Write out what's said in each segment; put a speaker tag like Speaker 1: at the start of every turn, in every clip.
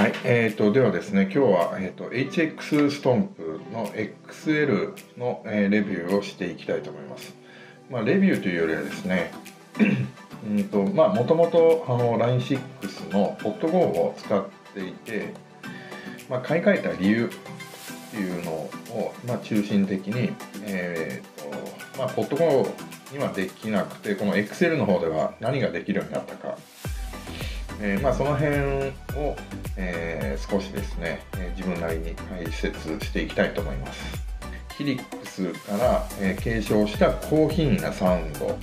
Speaker 1: はい、ではですね、今日は、HX ストンプの XL の、レビューをしていきたいと思います。レビューというよりはですね、もともとLine6 の PodGo を使っていて、買い替えた理由っていうのを、中心的に、PodGo にはできなくて、この XL の方では何ができるようになったか、その辺を、少しですね、自分なりに解説していきたいと思います。ヒリックスから、継承した高品位なサウンド、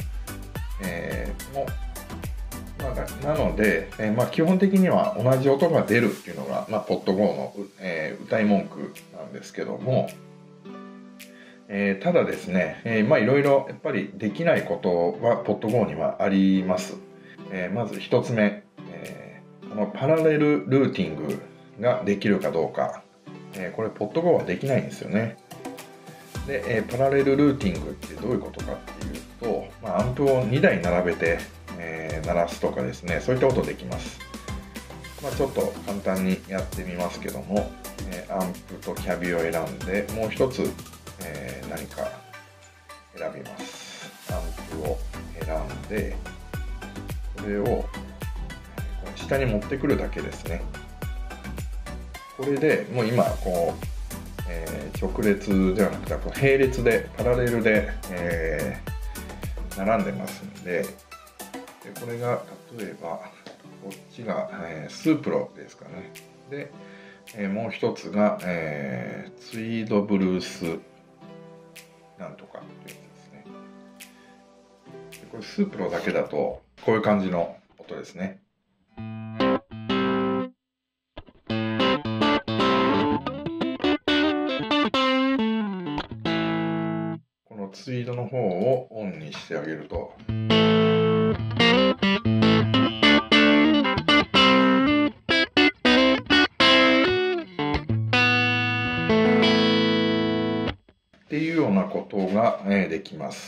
Speaker 1: なので、基本的には同じ音が出るっていうのが、PodGo の、歌い文句なんですけども、ただですね、いろいろやっぱりできないことは PodGo にはあります。まず一つ目、このパラレルルーティングができるかどうか、これ PodGo はできないんですよね。で、パラレルルーティングってどういうことかっていうと、アンプを2台並べて、鳴らすとかですね、そういったことできます。ちょっと簡単にやってみますけども、アンプとキャビを選んで、もう一つ、何か選びます。アンプを選んで、これを下に持ってくるだけですね。これでもう今こう、直列ではなくて並列でパラレルで、並んでますんで、これが例えばこっちが、スープロですかね。で、もう一つが、ツイードブルースなんとかっていうやつですね。でこれスープロだけだとこういう感じの音ですね。このツイードの方をオンにしてあげると、っていうようなことができます。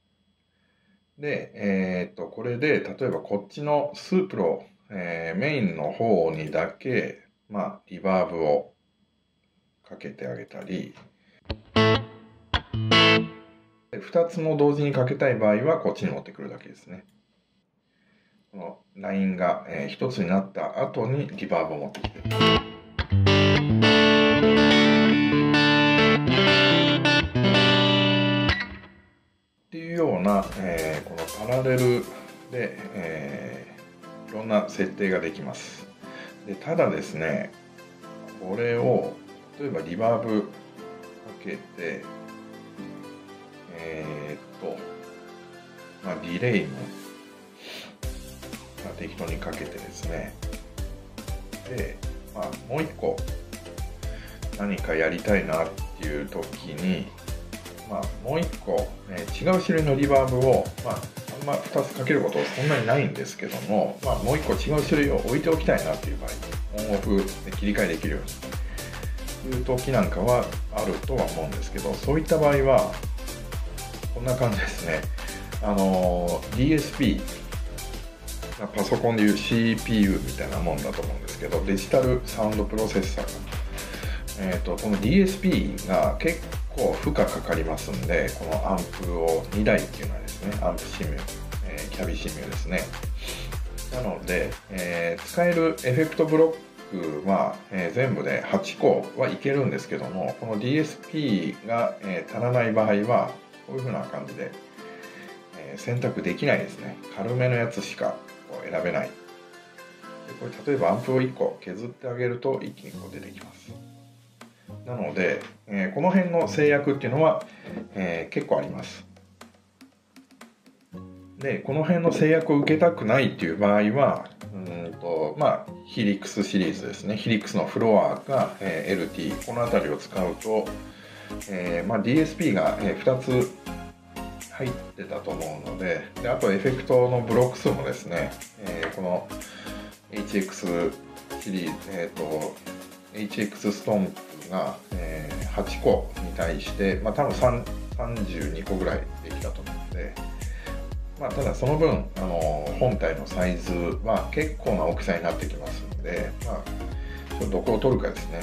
Speaker 1: で、これで例えばこっちのスープロ、メインの方にだけ、リバーブをかけてあげたり、2つも同時にかけたい場合はこっちに持ってくるだけですね。このラインが1つになった後にリバーブを持ってきて、っていうような、このパラレルで、いろんな設定ができます。でただですね、これを例えばリバーブかけて、ディレイも、適当にかけてですね、で、もう一個何かやりたいなっていう時に、もう一個、違う種類のリバーブを、あんま2つかけることはそんなにないんですけども、もう一個違う種類を置いておきたいなっていう場合、オンオフで切り替えできるようにいう時なんかはあるとは思うんですけど、そういった場合はこんな感じですね。DSP、パソコンでいう CPU みたいなもんだと思うんですけど、デジタルサウンドプロセッサーかな。この DSP が結構負荷かかりますんで、このアンプを2台っていうのはですね、アンプシミュ、キャビシミュですね。なので、使えるエフェクトブロックは、全部で8個はいけるんですけども、この DSP が、足らない場合はこういう風な感じで、選択できないですね。軽めのやつしか選べない。でこれ例えばアンプを1個削ってあげると一気にこう出てきます。なので、この辺の制約っていうのは、結構あります。でこの辺の制約を受けたくないっていう場合は、ヒリックスシリーズですね。ヒリックスのフロアか、LT、この辺りを使うと、DSP が、2つ入ってたと思うので、あとエフェクトのブロック数もですね、この HX シリーズ、HX ストンプが、8個に対して、多分32個ぐらいできたと思うので、ただその分本体のサイズは結構な大きさになってきますのので、どこを取るかですね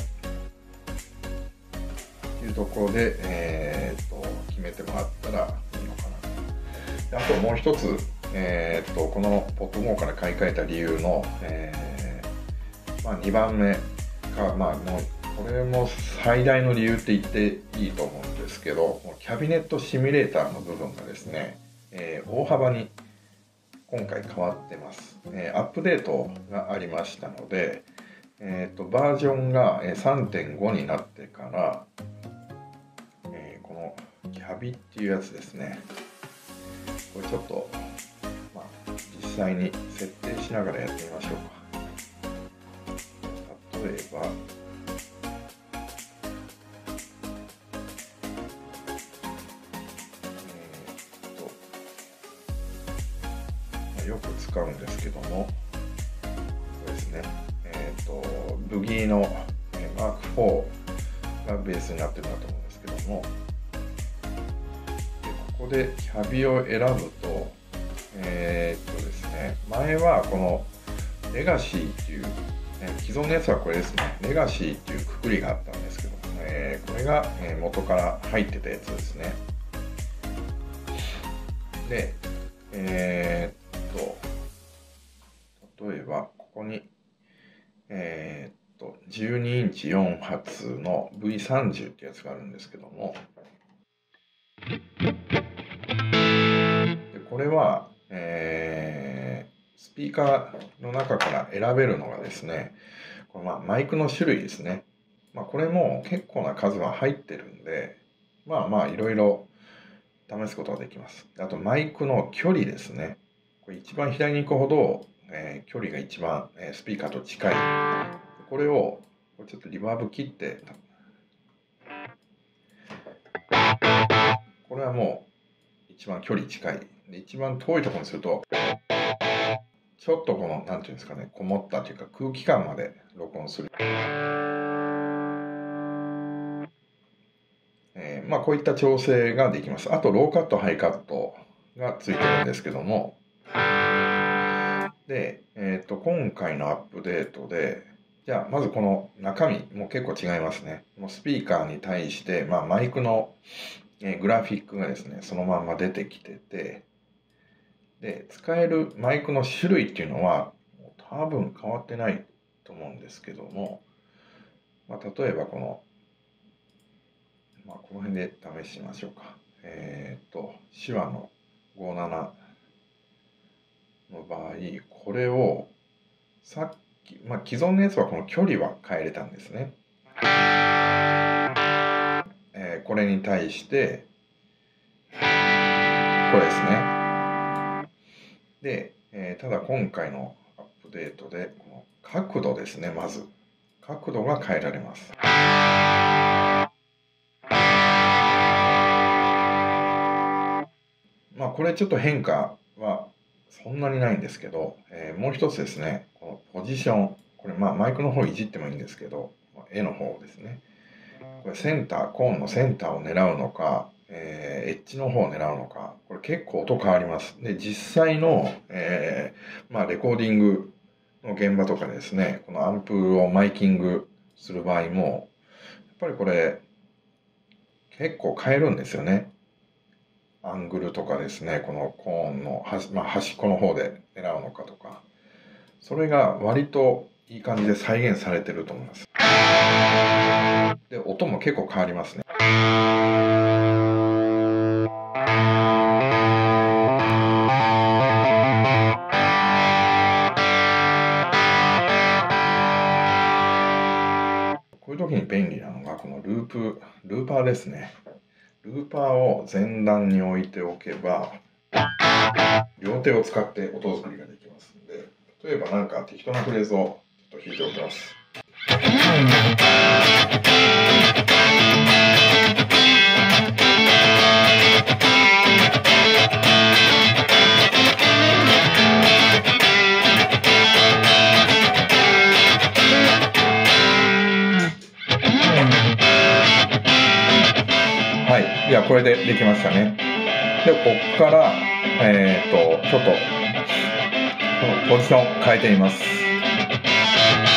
Speaker 1: というところで、決めてもらったらいいのかな。あともう一つ、このポッドゴーから買い替えた理由の、2番目が、もうこれも最大の理由って言っていいと思うんですけど、キャビネットシミュレーターの部分がですね、大幅に今回変わってます。アップデートがありましたので、バージョンが 3.5 になってから、このキャビっていうやつですね、これちょっと、実際に設定しながらやってみましょうか。例えばよく使うんですけども、これですね、ブギーの Mark IV がベースになってるんだと思うんですけども、でここでキャビを選ぶと、ですね、前はこのレガシーっていう、既存のやつはこれですね、レガシーっていうくくりがあったんですけど、これが元から入ってたやつですね。で、例えばここに、12インチ4発の V30 ってやつがあるんですけども、でこれは、スピーカーの中から選べるのがですね、このマイクの種類ですね。これも結構な数が入ってるんで、いろいろ試すことができます。あとマイクの距離ですね。これ一番左に行くほど、距離が一番、スピーカーと近い。これをちょっとリバーブ切って、これはもう一番距離近い。で一番遠いところにすると、ちょっとこのなんていうんですかね、こもったというか空気感まで録音する。こういった調整ができます。あとローカットハイカットがついてるんですけども、で、今回のアップデートで、じゃあまずこの中身も結構違いますね。もうスピーカーに対して、マイクの、グラフィックがですねそのまんま出てきてて、で使えるマイクの種類っていうのは多分変わってないと思うんですけども、例えばこのこの辺で試してみましょうか。手話の57の場合、これをさっき、既存のやつはこの距離は変えれたんですね。これに対してこれですね。で、ただ今回のアップデートでこの角度ですね。まず角度が変えられます。これちょっと変化はそんなにないんですけど、もう一つですね、このポジション、これマイクの方いじってもいいんですけど、絵の方ですね、これセンター、コーンのセンターを狙うのか、エッジの方を狙うのか、これ結構音変わります。で、実際の、レコーディングの現場とかですね、このアンプをマイキングする場合も、やっぱりこれ結構変えるんですよね。アングルとかですね、このコーンの端っこの方で狙うのかとか、それが割といい感じで再現されてると思います。で、音も結構変わりますね。こういう時に便利なのがこのルーパーですね。ルーパーを前段に置いておけば、両手を使って音作りができますので、例えばなんか適当なフレーズをちょっと弾いておきます。はい、じゃあこれでできましたね。で、ここからちょっとこのポジション変えてみます。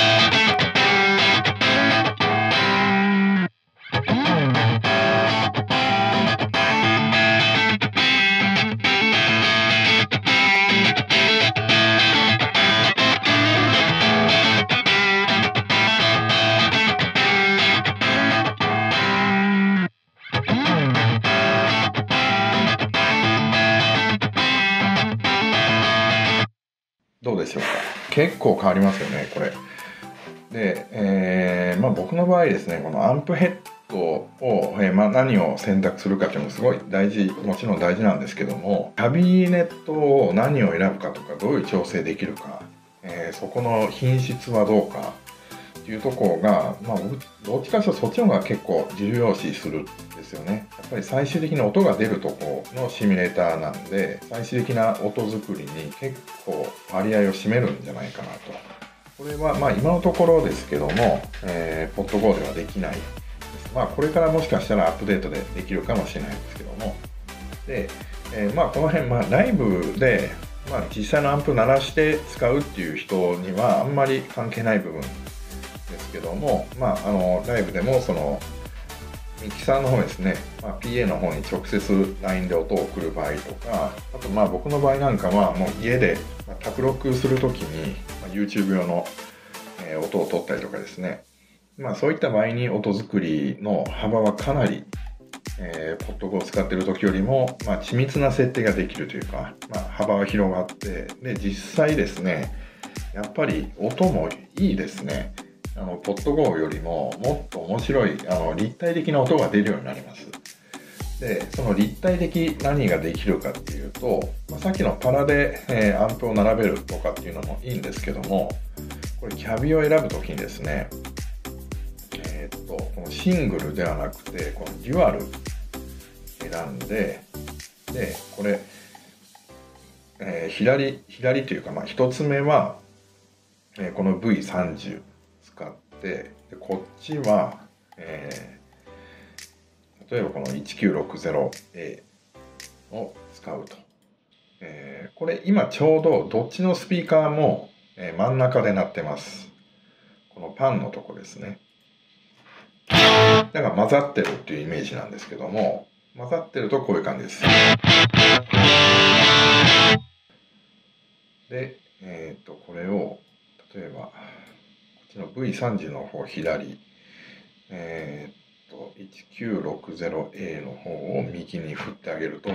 Speaker 1: 結構変わりますよね、これ。で、僕の場合ですね、このアンプヘッドを、何を選択するかっていうのもすごい大事、もちろん大事なんですけども、キャビネットを何を選ぶかとか、どういう調整できるか、そこの品質はどうかっていうところが、僕どっちかというとそっちの方が結構重要視するんですよね。やっぱり最終的に音が出るところのシミュレーターなんで、最終的な音作りに結構割合を占めるんじゃないかなと。これは今のところですけども、ポッド GO ではできないです。これからもしかしたらアップデートでできるかもしれないんですけども。で、この辺、ライブで、実際のアンプ鳴らして使うっていう人にはあんまり関係ない部分ですけども、ライブでもそのミキサーの方ですね、PA の方に直接 LINE で音を送る場合とか、あと僕の場合なんかはもう家で卓録するときに、YouTube 用の、音を取ったりとかですね、そういった場合に音作りの幅はかなり、ポッド GO を使っている時よりも、緻密な設定ができるというか、幅は広がって、で実際ですね、やっぱり音もいいですね。ポッド GO よりももっと面白い立体的な音が出るようになります。でその立体的何ができるかっていうと、さっきのパラで、アンプを並べるとかっていうのもいいんですけども、これキャビを選ぶときにですね、このシングルではなくてこのデュアル選んで、これ、左というか、1つ目は、この V30 使って、でこっちは、例えばこの 1960A を使うと、これ今ちょうどどっちのスピーカーも、真ん中で鳴ってます。このパンのとこですね。だから混ざってるっていうイメージなんですけども、混ざってるとこういう感じです。で、これを例えばこっちの V30 の方左、1960A の方を右に振ってあげると、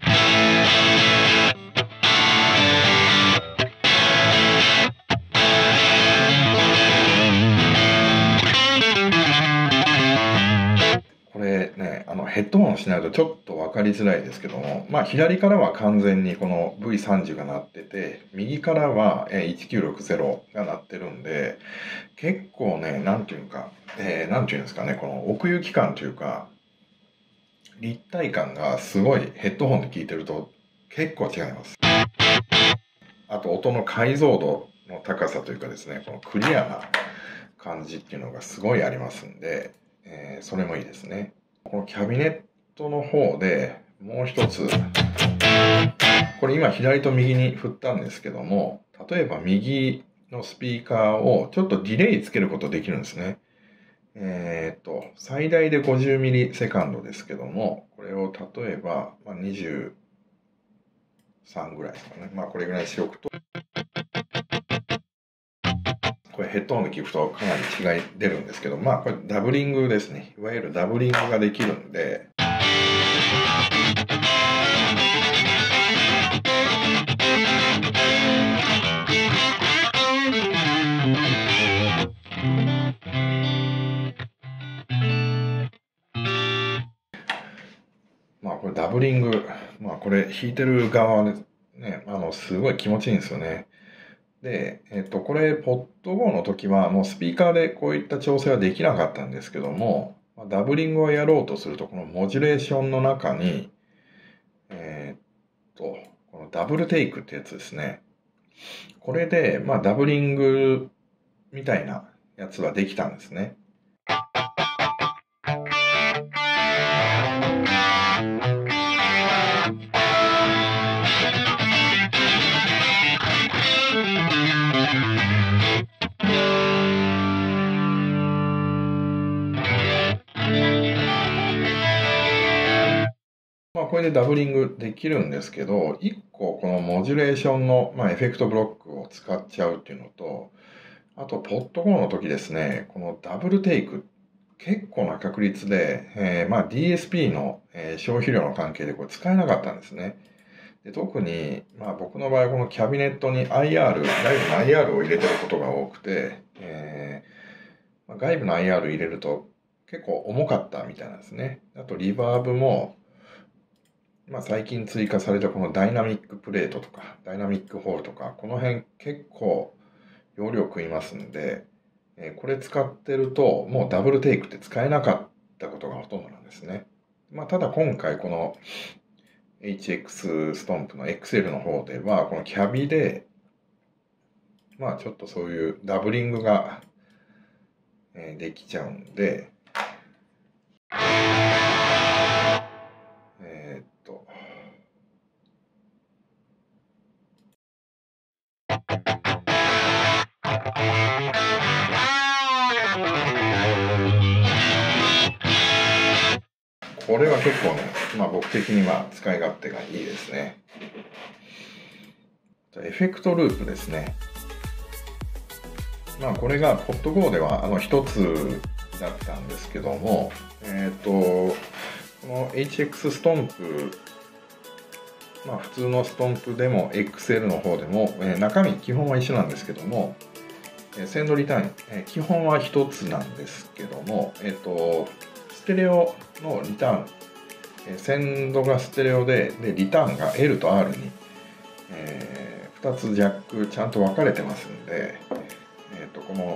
Speaker 1: これね、ヘッドホンしないとちょっと分かりづらいですけども、左からは完全にこの V30 が鳴ってて、右からは1960が鳴ってるんで、結構ね、なんていうんですかね、この奥行き感というか、立体感がすごいヘッドホンで聞いてると結構違います。あと音の解像度の高さというかですね、このクリアな感じっていうのがすごいありますんで、それもいいですね。このキャビネットの方でもう一つ、これ今左と右に振ったんですけども、例えば右のスピーカーをちょっとディレイつけることできるんですね。最大で50ミリセカンドですけども、これを例えば、23ぐらいですかね。これぐらいにしておくと、これヘッドホンで聞くとかなり違い出るんですけど、これダブリングですね。いわゆるダブリングができるんで、これダブリング、これ弾いてる側はね、すごい気持ちいいんですよね。で、これ、ポッド GO の時はもうスピーカーでこういった調整はできなかったんですけども、ダブリングをやろうとすると、このモジュレーションの中に、このダブルテイクってやつですね。これで、ダブリングみたいなやつはできたんですね。これでダブリングできるんですけど、1個このモジュレーションの、エフェクトブロックを使っちゃうっていうのと、あと、ポッド GO の時ですね、このダブルテイク、結構な確率で、DSP の、消費量の関係でこれ使えなかったんですね。 で特に、僕の場合はこのキャビネットに IR、外部の IR を入れてることが多くて、外部の IR 入れると結構重かったみたいなんですね。あとリバーブも、最近追加されたこのダイナミックプレートとか、ダイナミックホールとか、この辺結構容量食いますんで、これ使ってるともうダブルテイクって使えなかったことがほとんどなんですね。ただ今回この HX ストンプの XL の方ではこのキャビでちょっとそういうダブリングができちゃうんで、これは結構ね、僕的には使い勝手がいいですね。エフェクトループですね。これがポッド GO では一つだったんですけども、この HX ストンプ、普通のストンプでも XL の方でも、中身基本は一緒なんですけども、センドリターン、基本は一つなんですけども、ステレオのリターン、センドがステレオでリターンが L と R に、2つジャックちゃんと分かれてますんで、この、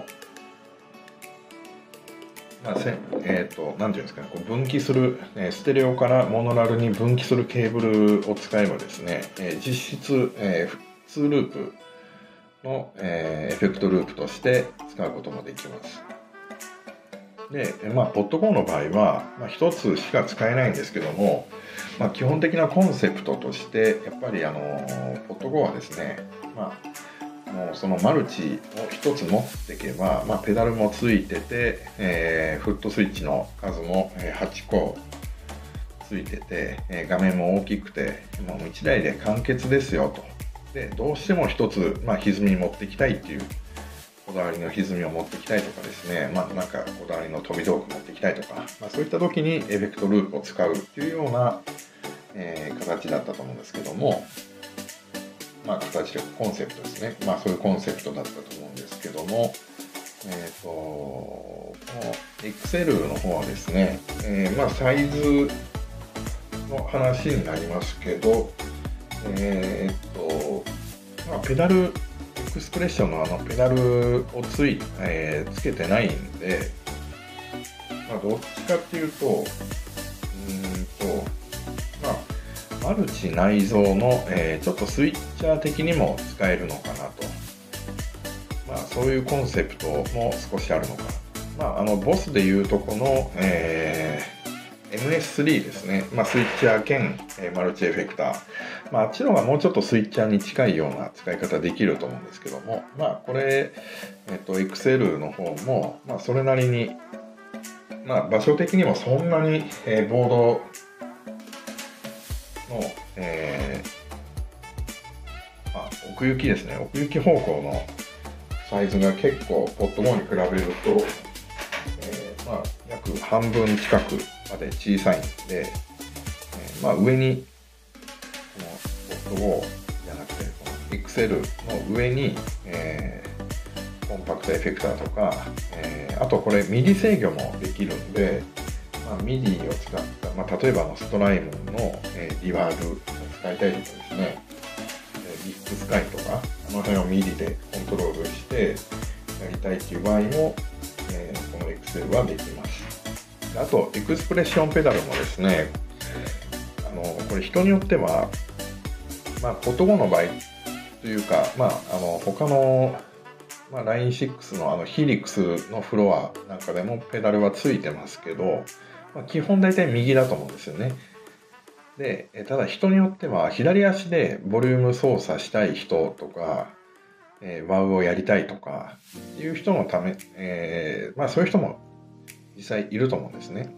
Speaker 1: なんていうんですかね、こう分岐する、ステレオからモノラルに分岐するケーブルを使えばですね、実質、2ループの、エフェクトループとして使うこともできます。で、ポッド GO の場合は、1つしか使えないんですけども、基本的なコンセプトとして、やっぱりポッド GO はですね、もうそのマルチを1つ持っていけば、ペダルもついてて、フットスイッチの数も8個ついてて、画面も大きくて、もう1台で完結ですよと。で、どうしても1つ、歪み持っていきたいっていう、こだわりの歪みを持っていきたいとかですね、なんかこだわりの飛び道具持っていきたいとか、そういった時にエフェクトループを使うっていうような、形だったと思うんですけども、形でコンセプトですね。そういうコンセプトだったと思うんですけども、この XL の方はですね、サイズの話になりますけど、ペダル、エクスプレッションのペダルをつけてないんで、どっちかっていうと、マルチ内蔵の、ちょっとスイッチャー的にも使えるのかなと。そういうコンセプトも少しあるのかな。ボスでいうとこの、MS3 ですね。スイッチャー兼、マルチエフェクター。あっちの方がもうちょっとスイッチャーに近いような使い方できると思うんですけども、これ、XL の方も、それなりに、場所的にもそんなに、ボードの、奥行きですね。奥行き方向のサイズが結構ポッド GO に比べると、約半分近くまで小さいんで、上にこのポッド GO じゃなくてこの XL の上に、コンパクトエフェクターとか、あとこれミディ制御もできるんで、ミディを使った、例えばストライムの、リワールを使いたいとかですね、ビッグスカイとか、の辺をミディでコントロールしてやりたいという場合も、この XL はできます。あと、エクスプレッションペダルもですね、これ人によっては、ポッド GO の場合というか、他のライン6のヒリクスのフロアなんかでもペダルはついてますけど、基本大体右だと思うんですよね。で、ただ人によっては左足でボリューム操作したい人とか、ワウをやりたいとかいう人のため、そういう人も実際いると思うんですね。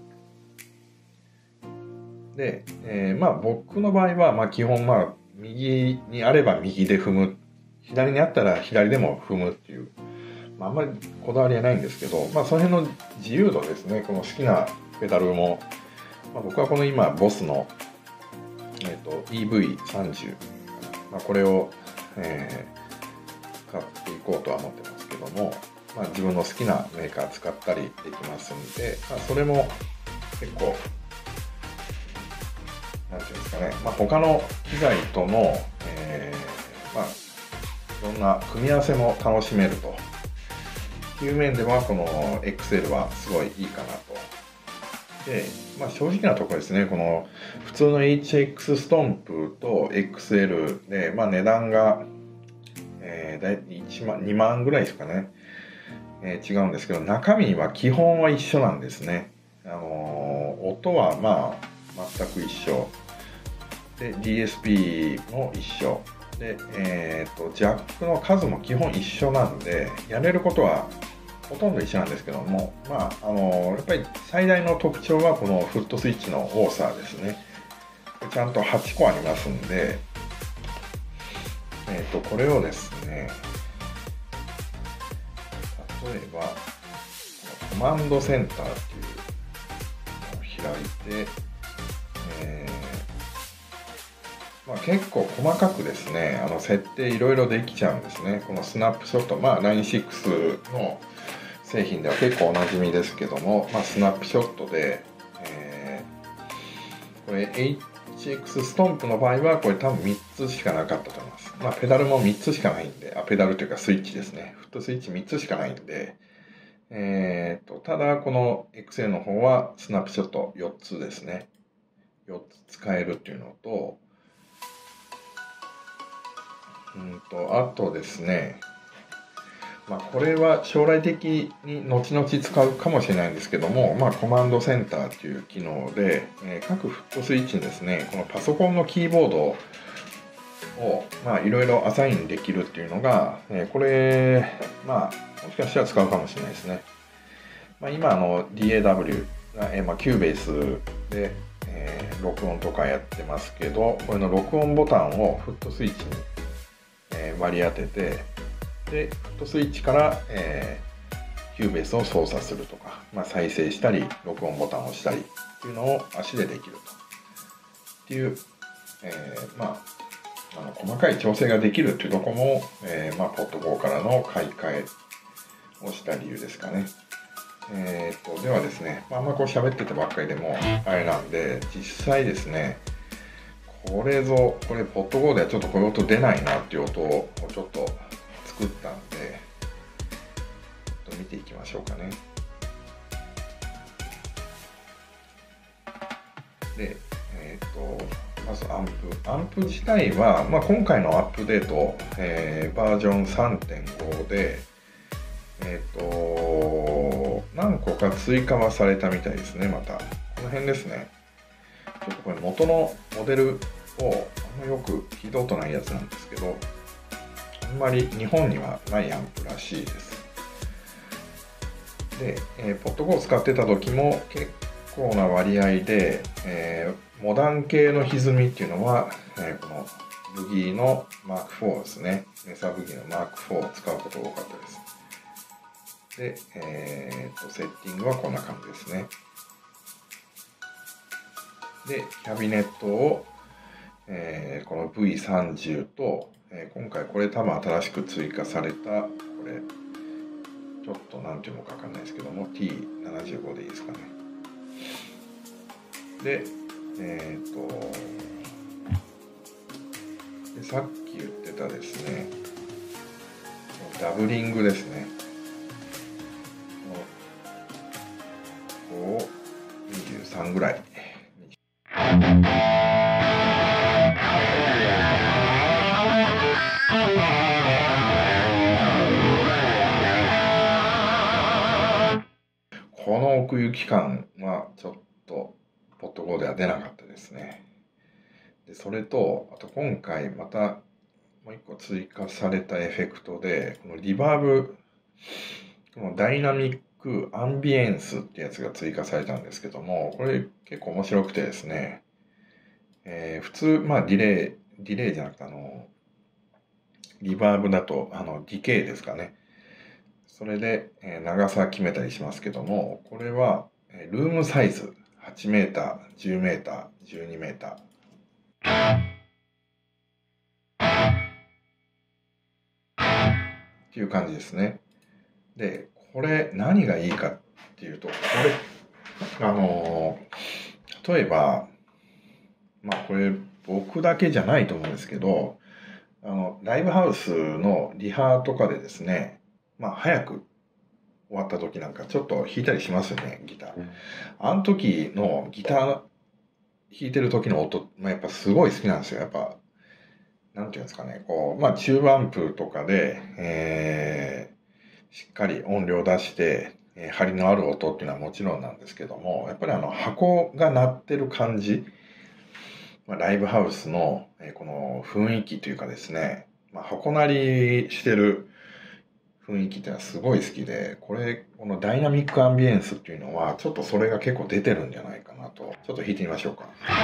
Speaker 1: で、僕の場合は、基本右にあれば右で踏む、左にあったら左でも踏むっていう、あんまりこだわりはないんですけど、その辺の自由度ですね。この好きなペダルも、僕はこの今ボスの、 EV30、これを、買っていこうとは思ってますけども、自分の好きなメーカー使ったりできますんで、それも結構なんていうんですかね、他の機材との、いろんな組み合わせも楽しめるという面では、この XL はすごいいいかなと。で、正直なところですね、この普通の HX ストンプと XL で、値段が、だいたい1万、2万ぐらいですかね、違うんですけど、中身は基本は一緒なんですね。音は全く一緒。で、DSP も一緒。で、ジャックの数も基本一緒なんで、やれることはほとんど一緒なんですけども、やっぱり最大の特徴はこのフットスイッチの多さですね。ちゃんと8個ありますんで、これをですね、例えば、コマンドセンターっていうのを開いて、結構細かくですね、設定いろいろできちゃうんですね。このスナップショット、Line6 の製品では結構おなじみですけども、スナップショットで、これ HX ストンプの場合はこれ多分3つしかなかったと思います。ペダルも3つしかないんで、ペダルというかスイッチですね。フットスイッチ3つしかないんで、ただこの XL の方はスナップショット4つですね。4つ使えるっていうのと、あとですね、これは将来的に後々使うかもしれないんですけども、コマンドセンターという機能で、各フットスイッチにですね、このパソコンのキーボードをいろいろアサインできるっていうのが、これ、もしかしたら使うかもしれないですね。今DAW が、キューベースで、録音とかやってますけど、これの録音ボタンをフットスイッチに、割り当てて、でフットスイッチから、キューベースを操作するとか、再生したり録音ボタンを押したりっていうのを足でできるとっていう、細かい調整ができるっていうところも、ポッドゴーからの買い替えをした理由ですかね。ではですね、こう喋っててばっかりでもあれなんで、実際ですね、これポッドゴーではちょっとこういう音出ないなっていう音をちょっと作ったんで、見ていきましょうかね。で、まずアンプ自体は、今回のアップデート、バージョン 3.5 で、何個か追加はされたみたいですね。またこの辺ですね。ちょっとこれ元のモデルをよく聞いたことないやつなんですけど、あんまり日本にはないアンプらしいです。で、ポッドゴーを使ってた時も結構な割合で、モダン系の歪みっていうのは、このブギーの Mark4 ですね。メサブギーの Mark4 を使うことが多かったです。で、セッティングはこんな感じですね。で、キャビネットを、この V30 と、今回これ多分新しく追加された、これ、ちょっと何ていうのかわかんないですけども、T75 でいいですかね。で、でさっき言ってたですね、ダブリングですね。こう23ぐらい。この奥行き感はちょっとポッドゴーでは出なかったですね。でそれと、あと今回またもう一個追加されたエフェクトで、このリバーブ、このダイナミックアンビエンスってやつが追加されたんですけども、これ結構面白くてですね、普通、ディレイじゃなくてリバーブだとディケイですかね。それで、長さ決めたりしますけども、これは、ルームサイズ8メーター、10メーター、12メーター。 っていう感じですね。で、これ何がいいかっていうと、これ、例えば、これ僕だけじゃないと思うんですけど、ライブハウスのリハとかでですね、早く終わった時なんかちょっと弾いたりしますよね、ギター。あの時のギター弾いてる時の音、やっぱすごい好きなんですよ。やっぱ、なんていうんですかね、チューブアンプとかで、しっかり音量出して、張りのある音っていうのはもちろんなんですけども、やっぱり箱が鳴ってる感じ、ライブハウスの、この雰囲気というかですね、箱鳴りしてる雰囲気っていうのはすごい好きで、このダイナミックアンビエンスっていうのは、ちょっとそれが結構出てるんじゃないかなと。ちょっと弾いてみましょうか。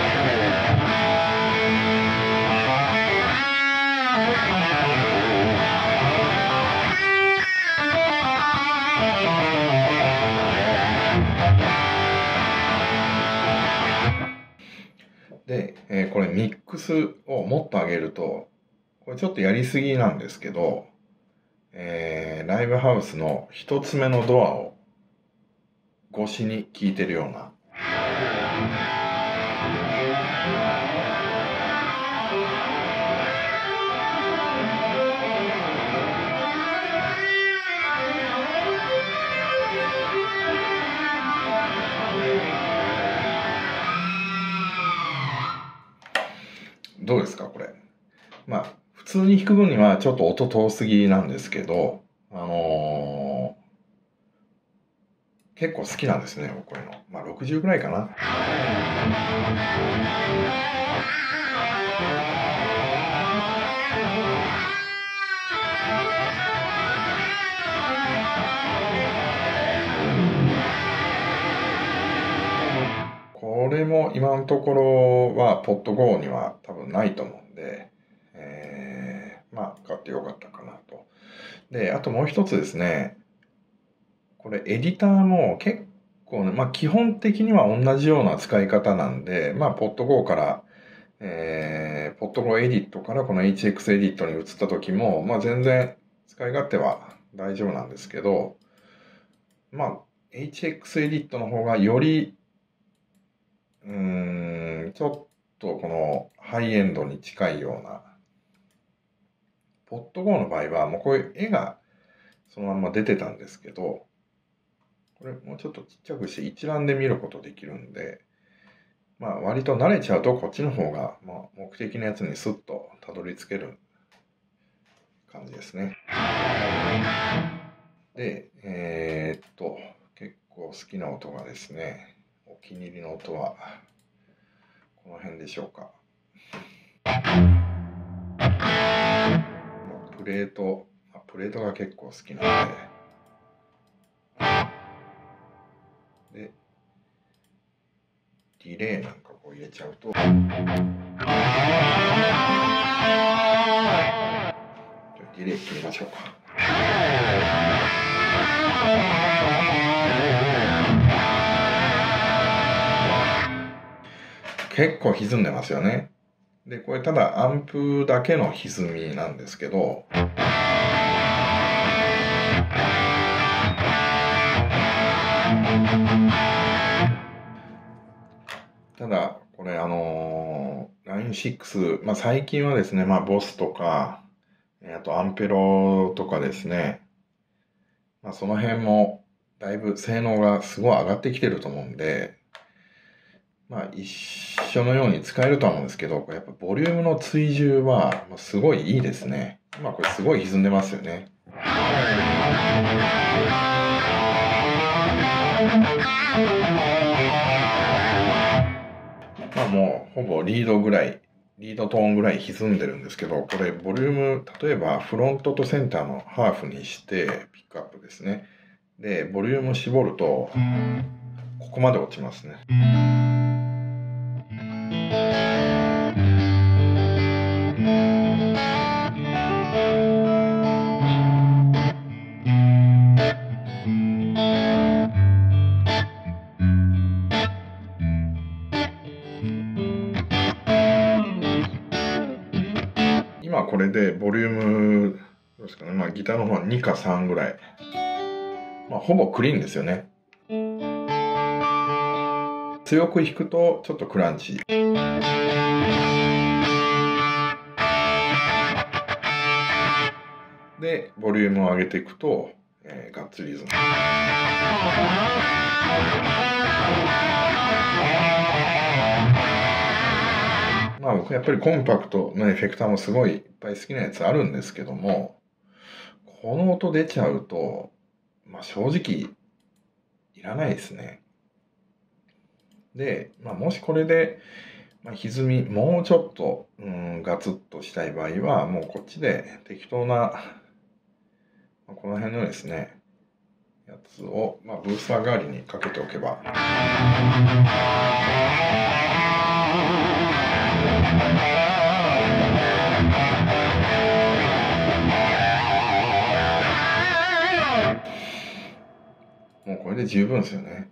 Speaker 1: で、これミックスをもっと上げると、これちょっとやりすぎなんですけど、ライブハウスの一つ目のドアを越しに聞いてるような。どうですかこれ。普通に弾く分にはちょっと音遠すぎなんですけど、結構好きなんですね、これの。60ぐらいかな。これも今のところはポッド GO には多分ないと思うんで、買ってよかったかなと。で、あともう一つですね、これエディターも結構ね、基本的には同じような使い方なんで、ポッド GO から、ポッド GO エディットからこの HX エディットに移った時も、全然使い勝手は大丈夫なんですけど、HX エディットの方がよりちょっとこのハイエンドに近いような。ポッド GO の場合はもうこういう絵がそのまま出てたんですけど、これもうちょっとちっちゃくして一覧で見ることできるんで、割と慣れちゃうとこっちの方が、目的のやつにスッとたどり着ける感じですね。で、結構好きな音がですね、お気に入りの音は、この辺でしょうか。プレートが結構好きなので、で、ディレイなんかこう入れちゃうと、ディレイ切りましょうか。結構歪んでますよね。で、これただアンプだけの歪みなんですけど、ただ、これLine 6、最近はですね、ボスとか、あとアンペロとかですね、その辺もだいぶ性能がすごい上がってきてると思うんで、一緒のように使えるとは思うんですけど、やっぱボリュームの追従はすごいいいですね。これすごい歪んでますよね。もうほぼリードトーンぐらい歪んでるんですけど、これボリューム、例えばフロントとセンターのハーフにしてピックアップですね。で、ボリューム絞ると、ここまで落ちますね。 これでボリュームどうですかね、ギターの方は2か3ぐらい、ほぼクリーンですよね。強く弾くとちょっとクランチ。でボリュームを上げていくと、ガッツリズム。僕やっぱりコンパクトのエフェクターもすごいいっぱい好きなやつあるんですけども、この音出ちゃうと、正直いらないですね。で、もしこれで、歪みもうちょっとガツッとしたい場合は、もうこっちで適当な、この辺のですねやつを、ブースター代わりにかけておけば、もうこれで十分ですよね。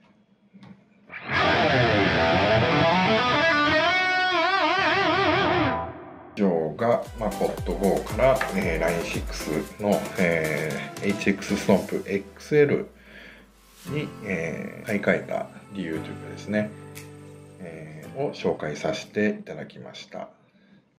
Speaker 1: 以上が、ポッドGO から、Line6 の、HX ストンプ XL に、買い替えた理由というかですね、を紹介させていただきました。